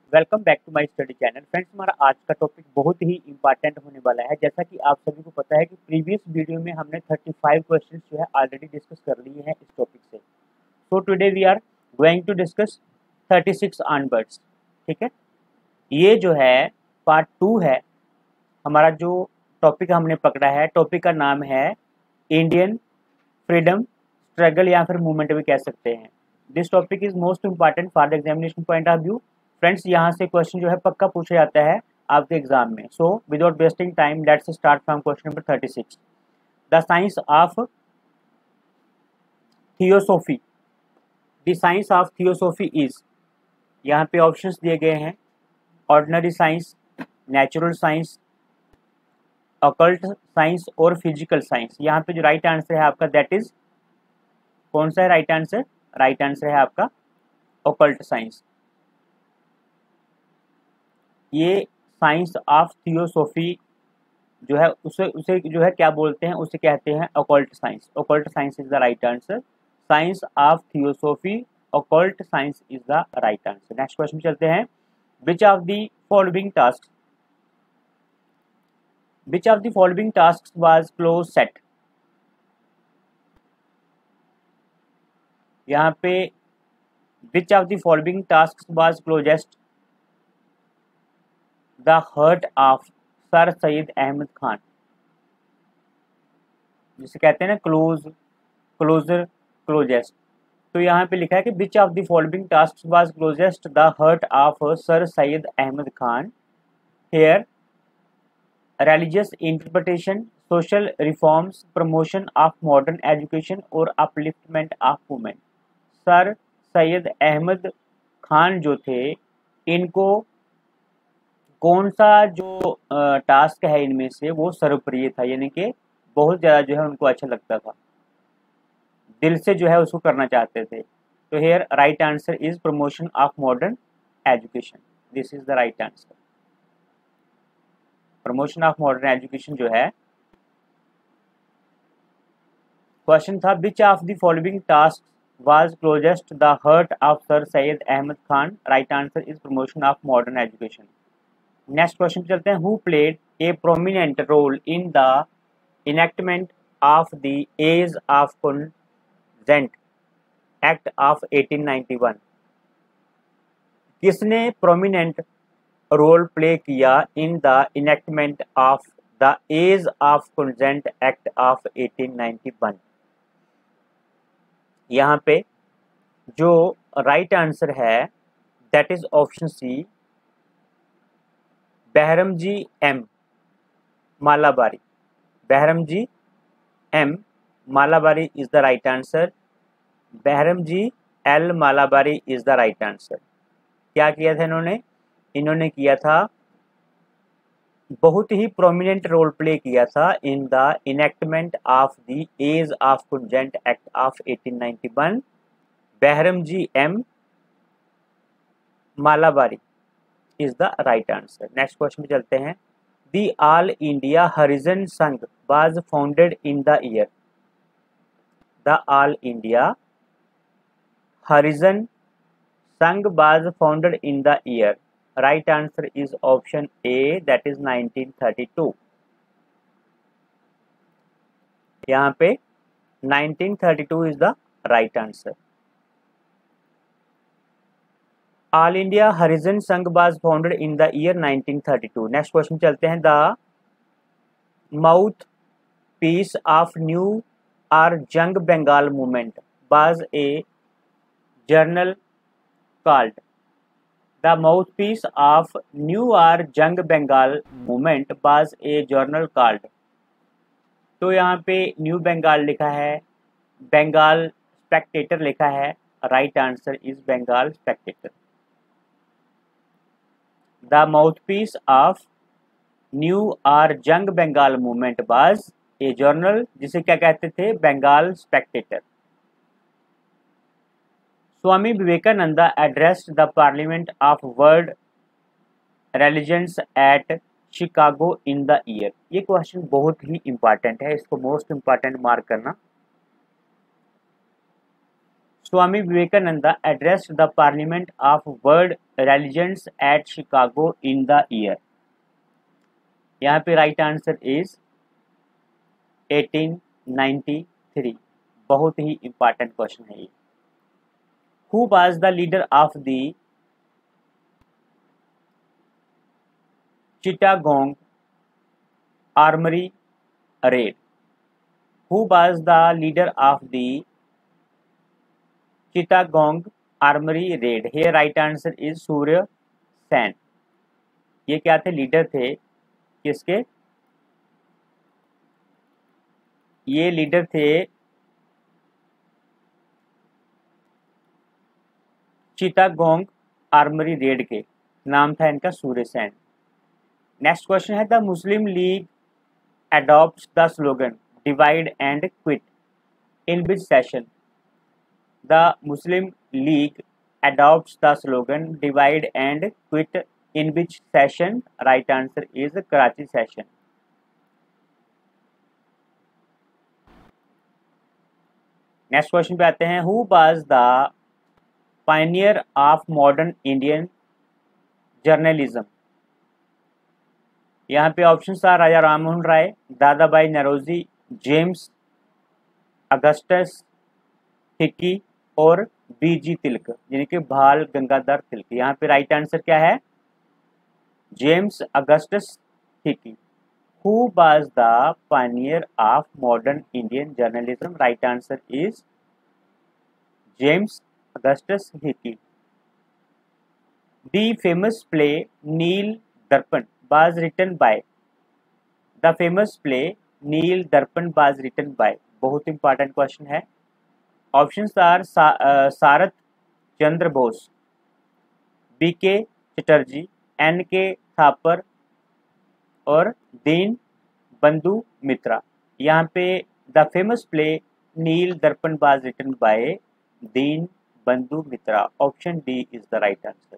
Welcome back to my study channel. Friends, हमारा आज का टॉपिक बहुत ही इंपॉर्टेंट होने वाला है। जैसा कि आप सभी को पता है कि प्रीवियस वीडियो में हमने 35 क्वेश्चंस जो है ऑलरेडी डिस्कस कर लिए हैं इस टॉपिक से। So today we are going to discuss 36 onwards. ठीक है, ये जो है पार्ट 2 है। हमारा जो टॉपिक हमने पकड़ा है, टॉपिक का नाम है इंडियन फ्रीडम स्ट्रगल या फिर मूवमेंट भी कह सकते हैं। This topic is most important for the examination point of view. Friends, यहाँ से क्वेश्चन जो है पक्का पूछा जाता है आपके एग्जाम में। So without wasting time let's start from question number 36। The science of theosophy. The science of theosophy is, यहाँ पे ऑप्शंस दिए गए हैं, ordinary science, natural science, occult science और फिजिकल साइंस। यहाँ पे जो राइट आंसर है आपका दैट इज, कौन सा है राइट आंसर? राइट आंसर है आपका ऑकल्ट साइंस। ये साइंस ऑफ थियोसॉफी जो है उसे उसे जो है क्या बोलते हैं, उसे कहते हैं occult science. Occult science is the right answer. Science of theosophy, occult science is the right answer. Next question चलते हैं। Which of the following task, which of the following task was closest. यहाँ पे which of the following task was closest the heart of sir Syed Ahmad Khan, जिसे कहते हैं ना close, closure, closest. तो यहाँ पे लिखा है कि which of the following task was closest the heart of sir Syed Ahmad Khan. Here religious interpretation, social reforms, promotion of modern education और upliftment of women. Sir Syed Ahmad Khan जो थे, इनको कौन सा जो टास्क है इनमें से वो सर्वप्रिय था, यानी कि बहुत ज़्यादा जो है उनको अच्छा लगता था, दिल से जो है उसको करना चाहते थे। तो here right answer is promotion of modern education. This is the right answer. Promotion of modern education जो है, क्वेश्चन था which of the following task was closest the heart of sir Syed Ahmad Khan. Right answer is promotion of modern education. Next question चलते हैं। Who played a prominent role in the enactment of the age of consent act of 1891। किसने prominent role play किया in the enactment of the age of consent act of 1891? यहाँ पे जो right answer है that is option C, Behramji M Malabari. Behramji M Malabari is the right answer. Behramji L Malabari is the right answer. क्या किया था इन्होंने? इन्होंने किया था, बहुत ही प्रोमिनेंट रोल प्ले किया था in the enactment of the age of consent act of 1891। Behramji M Malabari is the right answer. Next question में चलते हैं। The all India Harijan Sangh was founded in the year. The all India Harijan Sangh was founded in the year. Right answer is option A, that is 1932। यहाँ पे 1932 is the right answer. All India Harijan Sangh was founded in the year 1932। Next question चलते हैं। The mouthpiece of new or young Bengal movement was a journal called। The mouthpiece of New Hour Jung Bengal movement was a journal called। तो यहाँ पे new Bengal लिखा है, Bengal spectator लिखा है। Right answer is Bengal spectator. The mouthpiece of new or young Bengal movement was a journal, जिसे क्या कहते थे? Bengal spectator. Swami Vivekananda addressed the Parliament of World Religions at Chicago in the year। ये क्वेश्चन बहुत ही इंपॉर्टेंट है, इसको मोस्ट इंपॉर्टेंट मार्क करना। Swami Vivekananda addressed the Parliament of World Religions at Chicago in the year? यहाँ पे राइट आंसर इज 1893। बहुत ही इंपॉर्टेंट क्वेश्चन है ये। Who was the leader of the Chittagong Armory raid? Who was the leader of the Chittagong Armory raid? Here right answer is Surya Sen. ये क्या थे? Leader थे किसके? ये लीडर थे चिटागोंग आर्मरी रेड के, नाम था इनका सूर्य सेन। नेक्स्ट क्वेश्चन है the Muslim League adopts the slogan divide and quit in which session? The Muslim League adopts the slogan divide and quit in which session? Right answer is Karachi session. Next question पे आते हैं। Who was the pioneer of modern Indian journalism? यहाँ पे option था Raja Rammohan Roy, Dadabhai Naoroji, James Augustus Hicky और B G तिलक, यानी कि बाल गंगाधर तिलक। यहाँ पे राइट आंसर क्या है? James Augustus Hicky. Who was the pioneer of modern Indian journalism? Right answer is James Augustus Hickey. The famous play Neel Darpan was written by. The famous play Neel Darpan was written by. बहुत important question है। Options are Sarat Chandra Bose, B K Chatterjee, N K Thapar और दीन बंधु मित्रा। यहाँ पे the famous play नील दर्पण was written by Dinabandhu Mitra. Option D is the right answer.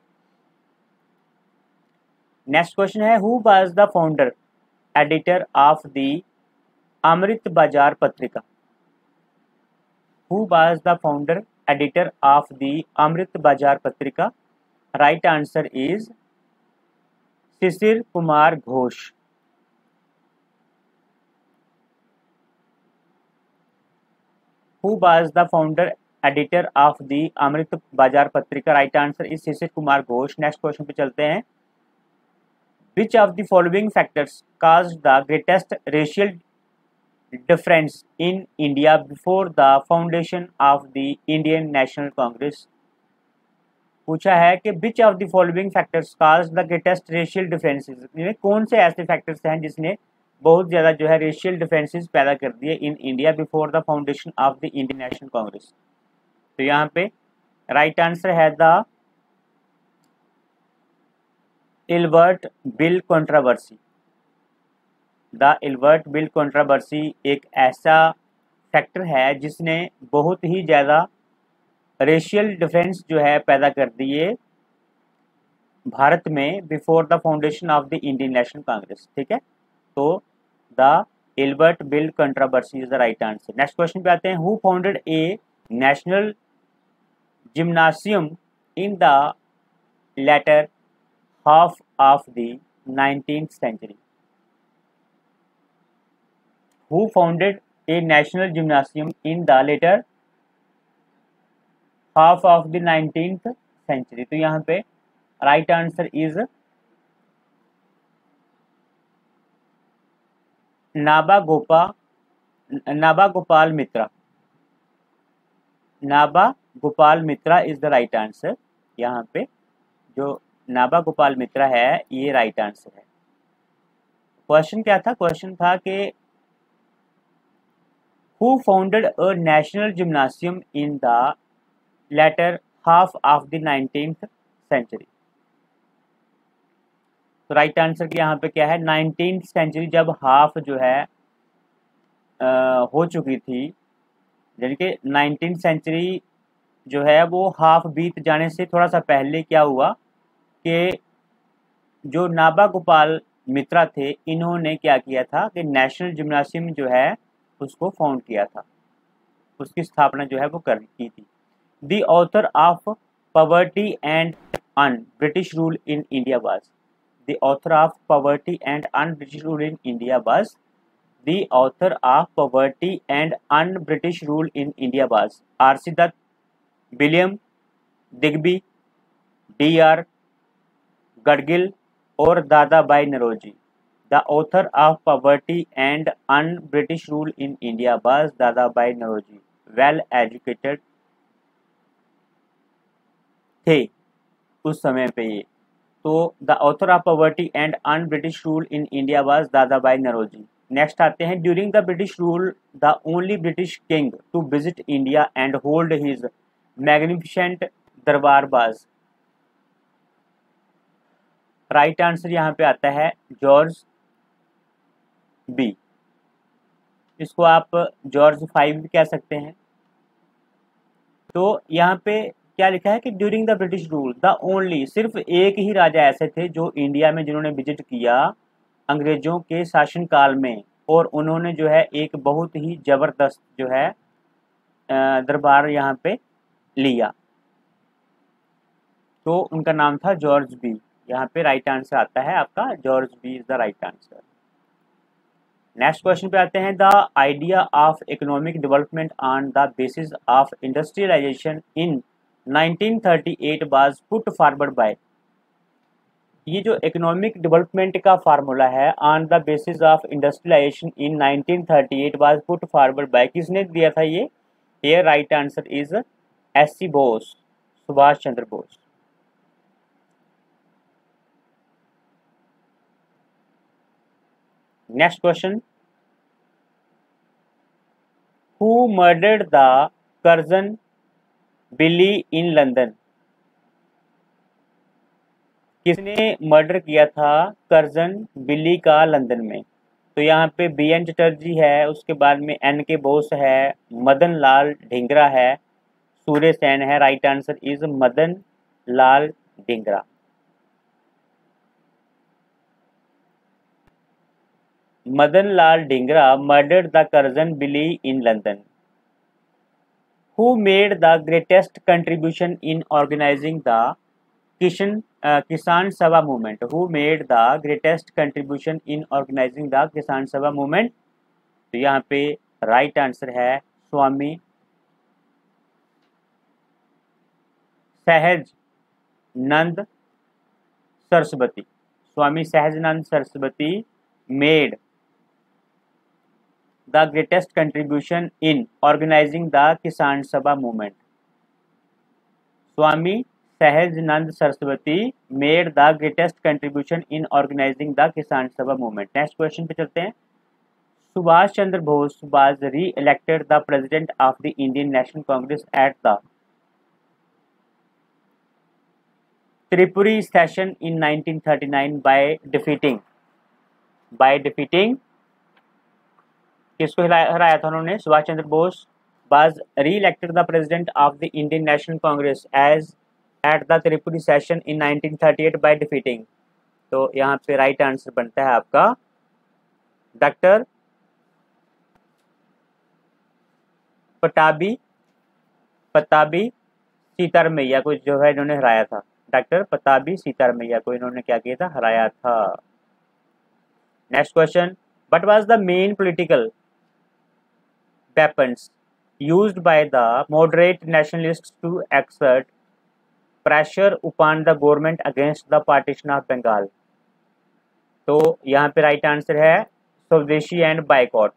Next question है who was the founder editor of the Amrita Bazar Patrika? Who was the founder editor of the Amrita Bazar Patrika? Right answer is Sisir Kumar Ghosh. Who was the founder editor of the Amrita Bazar Patrika? Right answer is Sisir Kumar Ghosh. Next question पे चलते हैं। Which of the following factors caused the greatest racial difference in India before the foundation of the Indian National Congress? पूछा है कि which of the following factors caused the greatest racial differences? कौन से ऐसे factors हैं जिसने बहुत ज़्यादा जो है रेशियल डिफरेंसेस पैदा कर दिए in India before the foundation of the Indian National Congress? तो यहाँ पे राइट आंसर है the Ilbert bill controversy. The Ilbert bill controversy एक ऐसा फैक्टर है जिसने बहुत ही ज़्यादा रेशियल डिफरेंस जो है पैदा कर दिए भारत में before the foundation of the Indian National Congress. ठीक है, तो the Ilbert bill controversy is the right answer. Next question पे आते हैं। Who founded a national gymnasium in the latter half of the 19th century? Who founded a national gymnasium in the later half of the 19th century? तो यहाँ पे right answer is Naba Gopal Mitra. Naba Gopal Mitra is the right answer. यहाँ पे जो नाबा गोपाल मित्रा है ये right answer है। Question क्या था? क्वेश्चन था कि who founded a national gymnasium in the latter half of the 19th century? तो राइट आंसर की यहाँ पे क्या है? 19th सेंचुरी जब हाफ जो है हो चुकी थी, यानी कि 19th सेंचुरी जो है वो हाफ बीत जाने से थोड़ा सा पहले क्या हुआ कि जो नाबा गोपाल मित्रा थे इन्होंने क्या किया था कि नेशनल जिम्नासियम जो है उसको फाउंड किया था, उसकी स्थापना जो है वो की थी। The author of Poverty and Un-British Rule in India was. The author of Poverty and Un-British Rule in India was. The author of Poverty and Un-British Rule in India was R.C. Dutt, William Digby, D.R. Gadgil, or Dadabhai Naoroji. The author of Poverty and Un-British Rule in India was Dadabhai Naoroji. Well educated थे उस समय पे ये। तो the author of poverty and un British rule in India was Dadabhai Naoroji. Next आते हैं, during the British rule the only British king to visit India and hold his magnificent durbar was. Right answer यहाँ पे आता है जॉर्ज बी। इसको आप George 5 भी कह सकते हैं। तो यहाँ पे क्या लिखा है कि during the British rule the only, सिर्फ एक ही राजा ऐसे थे जो इंडिया में जिन्होंने विजिट किया अंग्रेजों के शासनकाल में, और उन्होंने जो है एक बहुत ही जबरदस्त जो है दरबार यहाँ पे लिया। तो उनका नाम था जॉर्ज बी। यहाँ पे राइट आंसर आता है आपका जॉर्ज B is the right answer. Next question पे आते हैं, the idea of economic development on the basis of industrialisation in 1938 was put forward by. ये जो इकोनॉमिक डेवलपमेंट का फार्मूला है on the basis of industrialisation in 1938 was put forward by, किसने दिया था ये right answer is S C. Bose, Subhash Chandra Bose. Next question, who murdered the Curzon Wyllie in London. किसने murder किया था कर्जन बिली का लंदन में। तो यहाँ पे बी.एन. चटर्जी है, उसके बाद में एन.के. बोस है, मदन लाल ढींगरा है, सूर्य सेन है। Right answer is Madan Lal Dhingra. Madan Lal Dhingra murdered the Curzon Wyllie in London. Who made the greatest contribution in organizing the Kisan Sabha movement? Who made the greatest contribution in organizing the Kisan Sabha movement? तो यहाँ पे right answer है Swami Sahajanand Saraswati. Swami Sahajanand Saraswati made the greatest contribution in organizing the Kisan Sabha movement. Swami Sahajanand Saraswati made the greatest contribution in organizing the Kisan Sabha movement. Next question पे चलते हैं, Subhash Chandra Bose was re-elected the president of the Indian National Congress at the Tripuri session in 1939 by defeating किसको हराया था उन्होंने? Subhash Chandra Bose was re-elected the president of the Indian National Congress as at the Tripuri session in 1938 by defeating. तो यहाँ पे right answer बनता है आपका डॉक्टर पताबी सीतारमैया को जो है इन्होंने हराया था। डॉक्टर पताबी सीतारमैया को इन्होंने क्या किया था? हराया था। Next question, what was the main political weapons used by the moderate nationalists to exert pressure upon the government against the partition of Bengal? तो यहाँ पे राइट आंसर है swadeshi and boycott.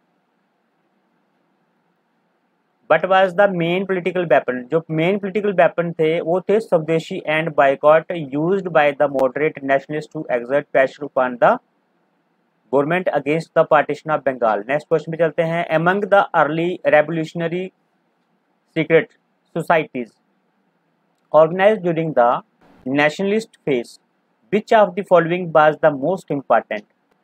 But was the main political weapon, जो main political weapon थे वो थे swadeshi and boycott used by the moderate nationalist to exert pressure upon the government against the partition of Bengal. Next question पे चलते हैं, among the early revolutionary secret societies organized during the nationalist phase, which of the following was the most important.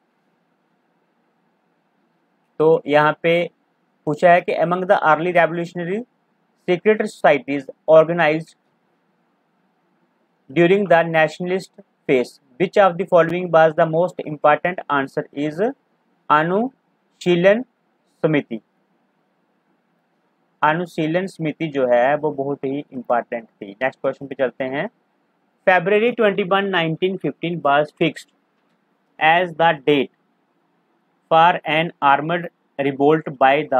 तो यहाँ पे पूछा है कि among the early revolutionary secret societies organized during the nationalist phase, which of the following was the most important? Answer is अनुशीलन समिति। अनुशीलन समिति जो है वो बहुत ही इंपॉर्टेंट थी। नेक्स्ट क्वेश्चन पे चलते हैं। February 21, 1915 was fixed as the date for an armed revolt by the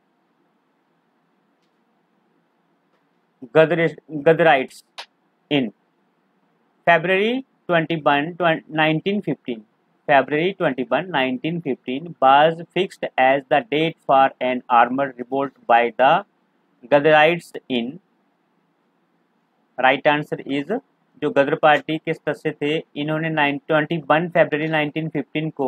Ghadarites in February 21, 1915. February 21, 1915 was fixed as the date for an armed revolt by the Ghadarites in. Right answer is जो गदर party के सदस्य थे इन्होंने 21 फरवरी 1915 को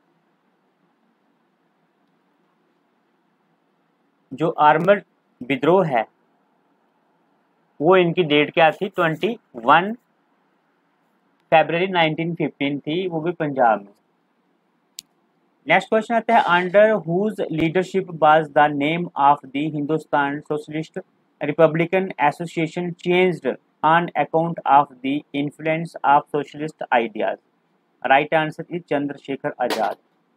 जो armoured विद्रोह है वो इनकी डेट क्या थी 21 फरवरी 1915 थी, वो भी पंजाब में। नेक्स्ट क्वेश्चन आता है under whose leadership was the name of the Hindustan Socialist Republican Association changed on account of the influence of socialist ideas. Right answer is Chandrasekhar Azad.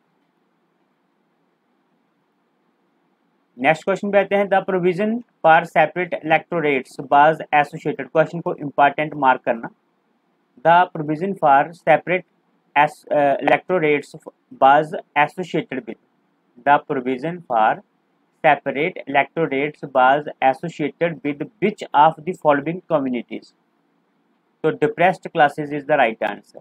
Next question पे आते हैं the provision for separate electorates was associated. Question को important mark करना। The provision for separate electorates was associated with. The provision for separate electorates was associated with which of the following communities? So depressed classes is the right answer.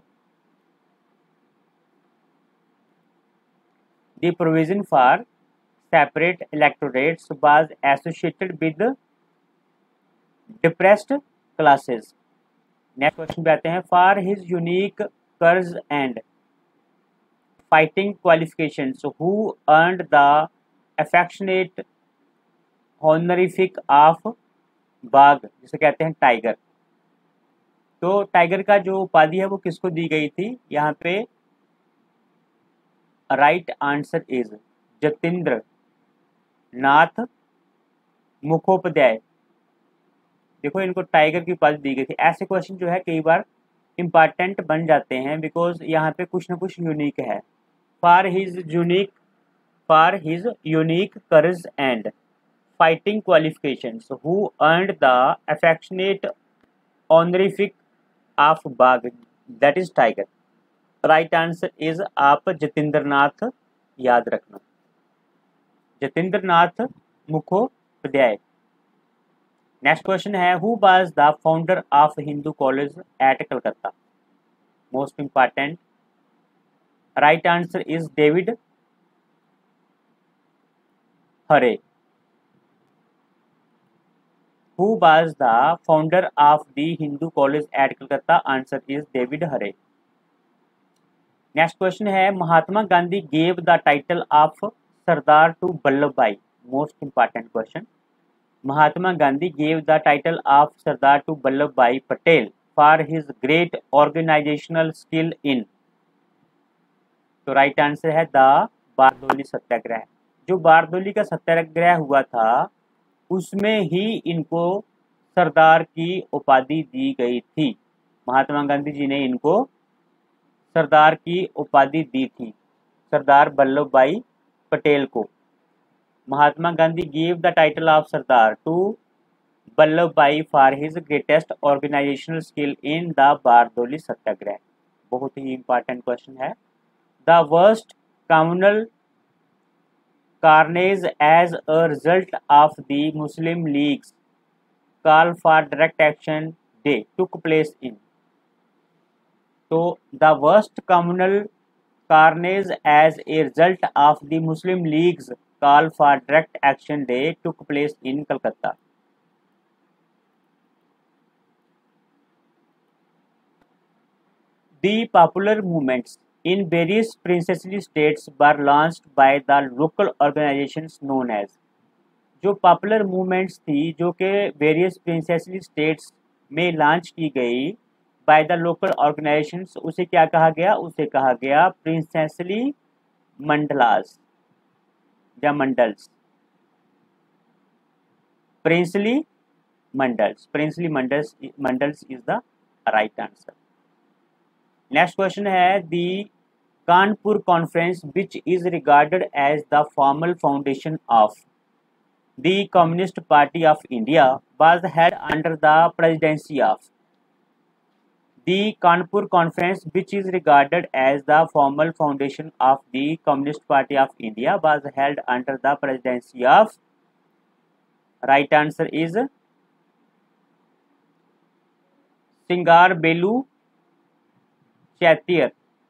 The provision for separate electorates was associated with depressed classes. Next question पे आते हैं for his unique courage and fighting qualifications who earned the affectionate honorific of बाघ जिसे कहते हैं tiger. तो tiger का जो उपाधि है वो किसको दी गई थी यहाँ पे? Right answer is Jatindra Nath Mukhopadhyay. देखो इनको टाइगर की उपाधि दी गई थी। ऐसे क्वेश्चन जो है कई बार इंपॉर्टेंट बन जाते हैं बिकॉज यहाँ पे कुछ ना कुछ यूनिक है। For his unique courage and fighting qualifications who earned the affectionate honorific of Bagh, that is tiger. Right answer is आप जतेंद्र नाथ याद रखना, जतेंद्र नाथ मुखोपाध्याय। नेक्स्ट क्वेश्चन है who was the founder of Hindu College at Calcutta? Most important. Right answer is David Hare. Who was the founder of the Hindu College at Calcutta? Answer is David Hare. Next question है Mahatma Gandhi gave the title of Sardar to Vallabh Bhai. Most important question. Mahatma Gandhi gave the title of Sardar to Vallabh Bhai Patel for his great organizational skill in. तो right answer है the Bardoli satyagraha. जो बारदोली का सत्याग्रह हुआ था उसमें ही इनको सरदार की उपाधि दी गई थी। महात्मा गांधी जी ने इनको सरदार की उपाधि दी थी, सरदार वल्लभ भाई पटेल को। Mahatma Gandhi give the title of Sardar to Vallabhbhai for his greatest organizational skill in the Bardoli satyagraha. बहुत ही इंपॉर्टेंट क्वेश्चन है। The worst communal carnage as a result of the Muslim League's call for direct action day took place in. So the worst communal carnage as a result of the Muslim League's call for direct action day took place in Calcutta. The popular movements in various princely states were launched by the local organizations known as. जो popular movements थी जो कि various princely states में launch की गई by the local organisations, उसे क्या कहा गया? उसे कहा गया प्रिंसेसली मंडलास या mandals. Princely mandals is the right answer. Next question है the Kanpur conference which is regarded as the formal foundation of. The Communist Party of India was held under the presidency of. The Kanpur Conference, which is regarded as the formal foundation of the Communist Party of India, was held under the presidency of. Right answer is Singarbelu Chettiar.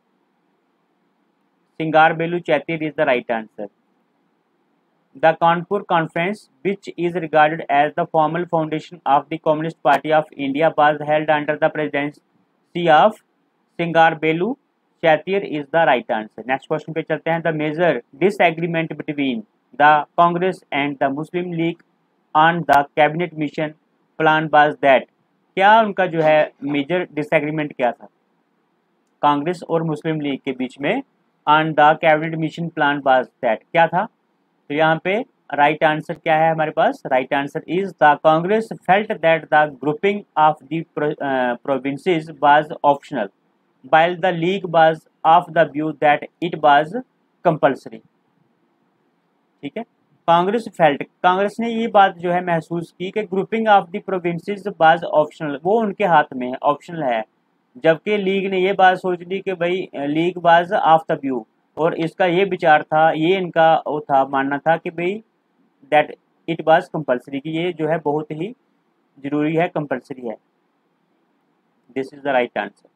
Singarbelu Chettiar is the right answer. The Kanpur Conference, which is regarded as the formal foundation of the Communist Party of India, was held under the presidency of Singarbelu Chettiar is the right answer. Next question पे चलते हैं. The major disagreement between the Congress and the Muslim League on the cabinet mission plan was that. क्या उनका जो है major disagreement क्या था कांग्रेस और मुस्लिम लीग के बीच में on the Cabinet Mission Plan was that क्या था. तो यहाँ पे राइट आंसर क्या है हमारे पास. Right answer is the Congress felt that the grouping of the provinces was optional while the league was of the view that it was compulsory. ठीक है. कांग्रेस ने ये बात जो है महसूस की कि grouping of the provinces was optional, वो उनके हाथ में है, ऑप्शनल है, जबकि लीग ने ये बात सोच ली कि भाई league was of the view, और इसका ये विचार था, ये इनका वो था, मानना था कि भाई दैट इट वाज कंपल्सरी, कि ये जो है बहुत ही जरूरी है, कंपल्सरी है. This is the right answer.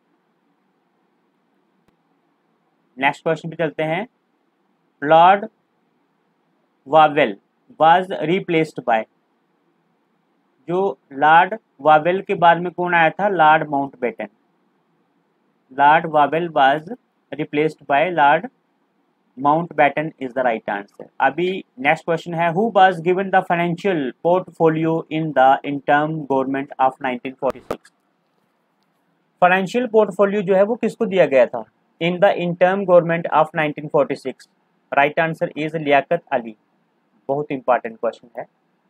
Next question पे चलते हैं. Lord Wavell was replaced by. जो लॉर्ड वावेल के बाद में कौन आया था? Lord Mountbatten. Lord Wavell was replaced by Lord Mountbatten is the right answer. अभी नेक्स्ट क्वेश्चन है. Who was given the financial portfolio in the interim government of 1946. Financial portfolio जो है वो किसको दिया गया था in the interim government of 1946? Right answer is Liaquat Ali. बहुत इंपॉर्टेंट क्वेश्चन है.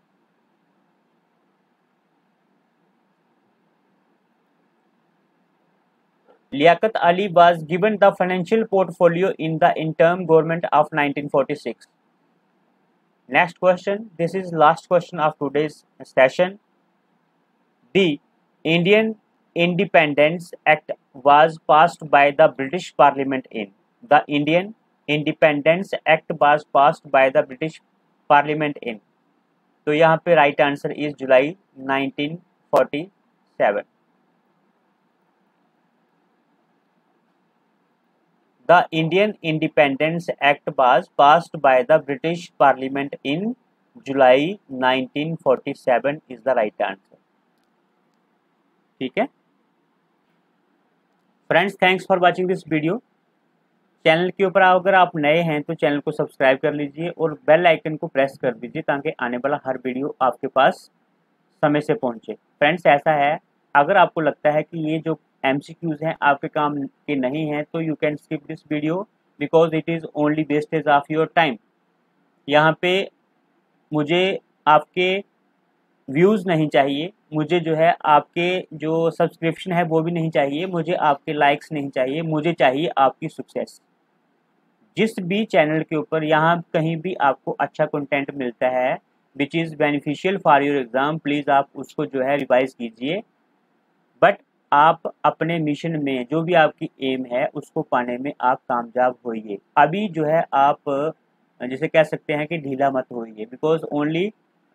Liaquat Ali was given the financial portfolio in the interim government of 1946. Next question. This is last question of today's session. The Indian Independence Act was passed by the British Parliament in. The Indian Independence Act was passed by the British Parliament in. तो यहाँ पे right answer is July 1947. The Indian Independence Act was passed by the British Parliament in July 1947 is the right answer. ठीक है friends, thanks for watching this video. Channel के ऊपर अगर आप नए हैं तो चैनल को सब्सक्राइब कर लीजिए और बेल आइकन को प्रेस कर दीजिए ताकि आने वाला हर वीडियो आपके पास समय से पहुंचे. फ्रेंड्स, ऐसा है अगर आपको लगता है कि ये जो MCQs हैं आपके काम के नहीं हैं तो you can skip this video because it is only wastage of your time. यहाँ पे मुझे आपके व्यूज़ नहीं चाहिए, मुझे जो है आपके जो सब्सक्रिप्शन है वो भी नहीं चाहिए, मुझे आपके लाइक्स नहीं चाहिए, मुझे चाहिए आपकी सक्सेस. जिस भी चैनल के ऊपर यहाँ कहीं भी आपको अच्छा कंटेंट मिलता है which is beneficial for your exam, please आप उसको जो है रिवाइज कीजिए. बट आप अपने मिशन में जो भी आपकी एम है उसको पाने में आप कामयाब होइए. अभी जो है आप जैसे कह सकते हैं कि ढीला मत होइए because only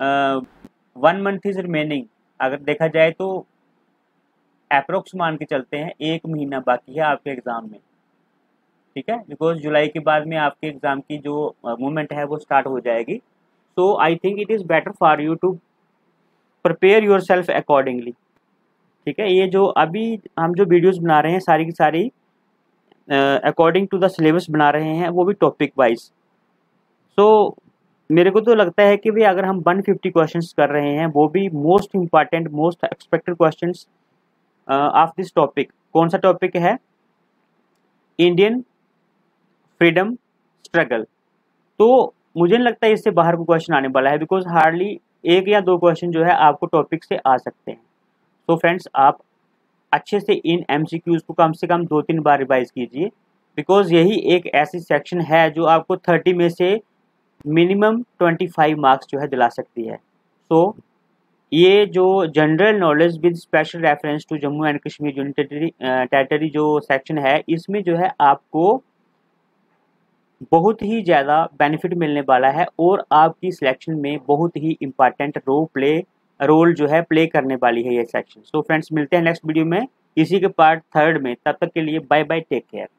1 month is remaining. अगर देखा जाए तो अप्रोक्स मान के चलते हैं 1 महीना बाकी है आपके एग्ज़ाम में. ठीक है, बिकॉज जुलाई के बाद में आपके एग्ज़ाम की जो मूवमेंट है वो स्टार्ट हो जाएगी. So I think it is better for you to prepare yourself accordingly. ठीक है, ये जो अभी हम जो वीडियोस बना रहे हैं सारी की सारी अकॉर्डिंग टू द सिलेबस बना रहे हैं, वो भी टॉपिक वाइज. सो मेरे को तो लगता है कि भाई अगर हम 150 क्वेश्चंस कर रहे हैं वो भी most important most expected questions of this topic. कौन सा टॉपिक है? Indian freedom struggle. तो मुझे नहीं लगता इससे बाहर को क्वेश्चन आने वाला है बिकॉज हार्डली 1 या 2 क्वेश्चन जो है आपको टॉपिक से आ सकते हैं. तो फ्रेंड्स, आप अच्छे से इन MCQs को कम से कम 2-3 बार रिवाइज कीजिए बिकॉज यही एक ऐसी सेक्शन है जो आपको 30 में से मिनिमम 25 मार्क्स जो है दिला सकती है। सो ये जो general knowledge with special reference to Jammu and Kashmir union territory जो सेक्शन है, इसमें जो है आपको बहुत ही ज़्यादा बेनिफिट मिलने वाला है और आपकी सिलेक्शन में बहुत ही इम्पॉर्टेंट रोल जो है प्ले करने वाली है ये सेक्शन। सो फ्रेंड्स, मिलते हैं नेक्स्ट वीडियो में इसी के पार्ट 3 में। तब तक के लिए बाय बाय, टेक केयर।